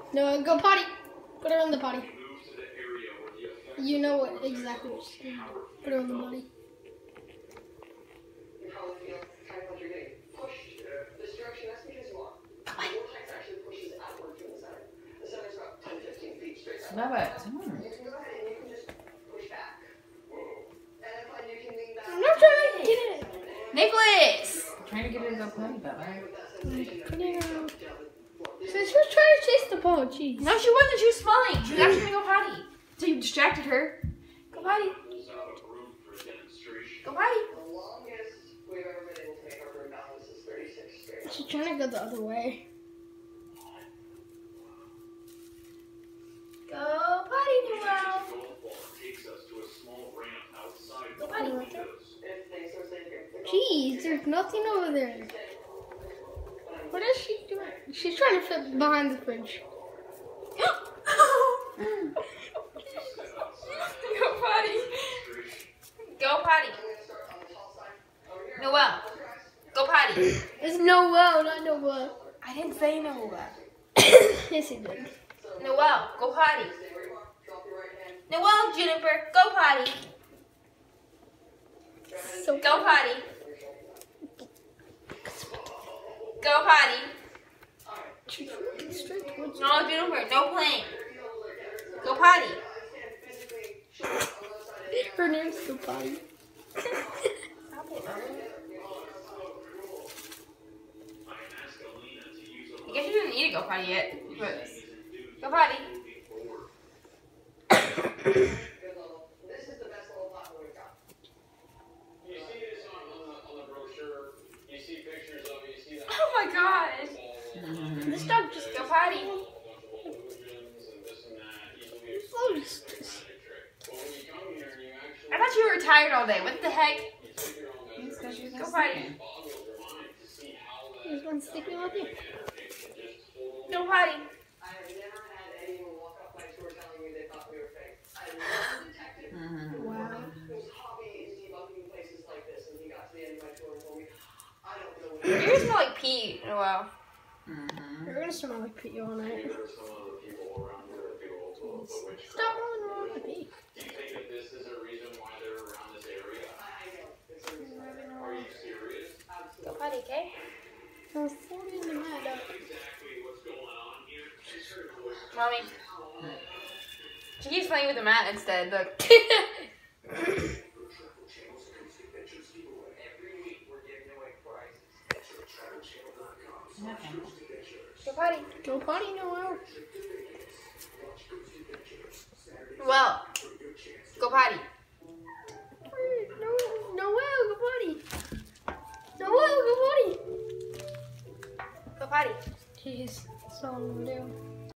No, go potty. Put her on the potty. You know what exactly what she's doing. Put her on the potty. You probably feel kind of like you're getting pushed this direction. That's because you are. The vortex actually pushes outward from the center. The center's about 10-15 feet straight out. Love it. You can go ahead and you can just push back. And if you can lean back. I'm not trying to get it. Nicholas! I'm trying to get her to go potty, but right? Put it on. Since she was trying to chase the ball, jeez. No, she wasn't. She was smelling. She was actually going to go potty. So you distracted her. Go potty. Go potty. The longest we've ever been able to make our room balance is 36 straight. She's trying to go the other way. Go potty, Noel. Go potty. If things are safe here. Jeez, there's nothing over there. What is she doing? She's trying to fit behind the fridge. Go potty. Go potty. Noel. Go potty. It's Noel, not Noel. I didn't say Noel. Yes, he did. Noel, go potty. Noel, Juniper, go potty. So Go potty. Go potty. she's looking straight towards No, Juniper, no playing. Go potty. her name's Go Potty. I guess you didn't need to go potty yet. But go potty. This is the best little pot we've got. You see this on the brochure. You see pictures of it. You see that. Oh my god. This dog just Go potty. closed. I thought you were retired all day. What the heck? Go potty. There's one sticking up here. Go potty. I have never had anyone walk up my tour telling me they thought we were fake. I love a detective. Wow. Whose hobby is debunking places like this, and he got to the end of my tour and told me, I don't know what it You're gonna smell like pee in a while. You're gonna smell like pee all night. Stop rolling around the pee. Do you think that this is a reason why they're around this area? I know. It's a reason. Are you serious? Go potty, okay? I'm floating the mat up. Exactly what's going on here. She's heard voices. Mommy. She keeps playing with the mat instead. Look. Every week we're giving away prizes. Go potty. Go Potty, Noel. Well. Go potty. No, Noel, Go Potty. Noel, Go Potty. Go potty. Jeez, that's all I'm gonna do.